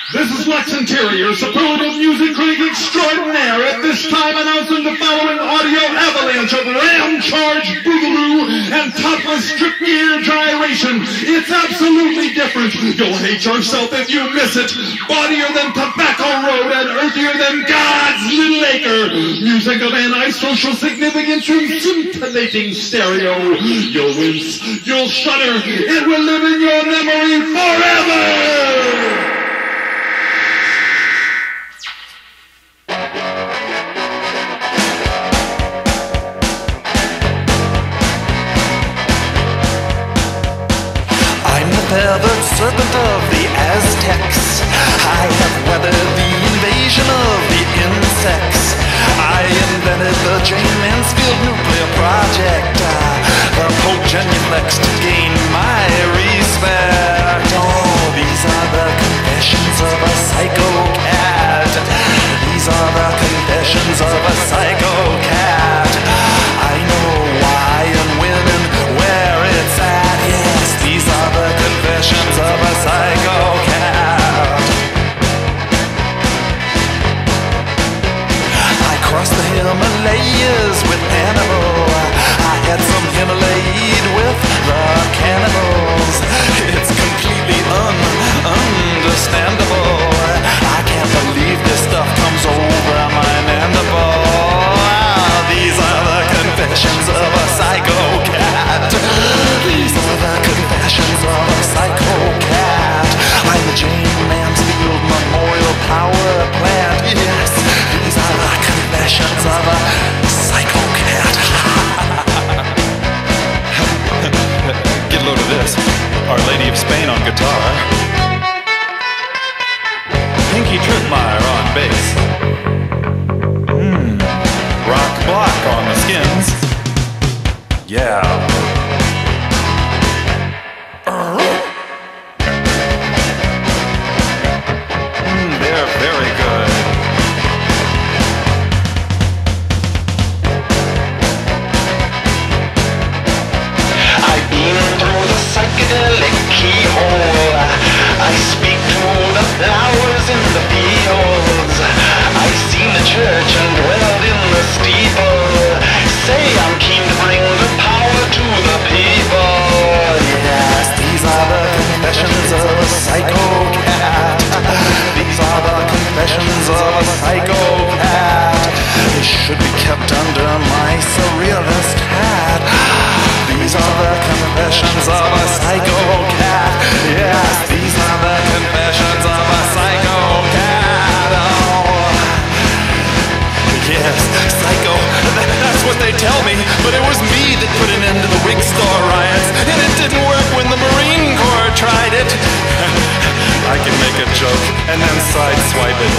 This is Lex Interior, superlative music critic extraordinaire, at this time announcing the following audio avalanche of ram-charged boogaloo and topless strip gear gyration. It's absolutely different. You'll hate yourself if you miss it. Bawdier than Tobacco Road and earthier than God's Little Acre. Music of antisocial significance in scintillating stereo. You'll wince, you'll shudder, it will live in your memory forever! Feathered serpent of the Aztecs, I have weathered the invasion of the insects. I invented the Jane Mansfield nuclear project, the Pope genuflex to gain my respect. Oh, these are the confessions of a psychocat. These are the confessions of a psychocat. I know why and when and where it's at. Yes, these are the confessions of a psychocat. I crossed the Himalayas with Hannibal. I had some Himalaya with the cannibals. It's completely understandable. I can't believe this stuff comes over my mandible. These are the confessions of a psychocat. These are the confessions of a psychocat. I'm the Jane Mansfield Memorial Power Plant. Yes, these are the confessions of a psychocat. Get a load of this. Our Lady of Spain on guitar. Pinky Tripmeyer on bass. Rock Block on the skins. Yeah. They're very good. I beam through the psychedelic keyhole. I speak to the flowers in the fields. I seen the church and dwelled in the steeple. Say I'm keen to bring the power to the people. Yes, these are the confessions of a psychocat. These are the confessions of a psychocat. They should be kept under my surrealist hat. These are the confessions of a psychocat. Yes, these are the confessions of a psychocat. Oh. Yes, psycho, that's what they tell me. But it was me that put an end to the Wig Store riots, and it didn't work when the Marine Corps tried it. I can make a joke and then sideswipe it